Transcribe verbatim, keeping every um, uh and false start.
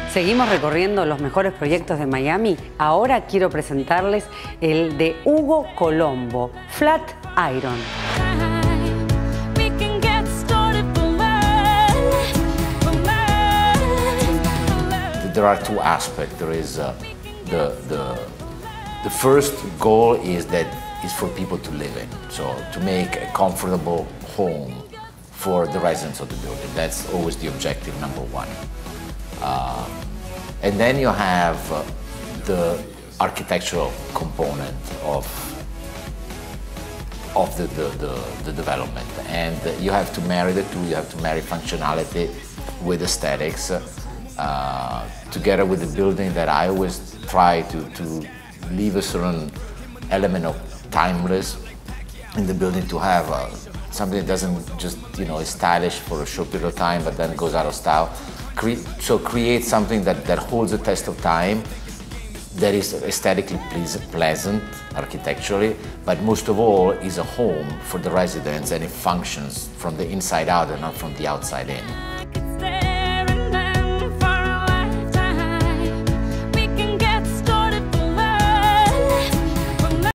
Seguimos recorriendo los mejores proyectos de Miami. Ahora quiero presentarles el de Hugo Colombo, Flat Iron. There are two aspects. There is uh, the, the, the first goal is that is for people to live in, so to make a comfortable home for the residents of the building. That's always the objective number one. Uh, and then you have uh, the architectural component of of the, the, the, the development, and you have to marry the two. You have to marry functionality with aesthetics, uh, together with the building that I always try to, to leave a certain element of timeless in the building, to have uh, something that doesn't just, you know, is stylish for a short period of time but then goes out of style. Cre so create something that, that holds the test of time, that is aesthetically pleasant architecturally, but most of all is a home for the residents, and it functions from the inside out and not from the outside in.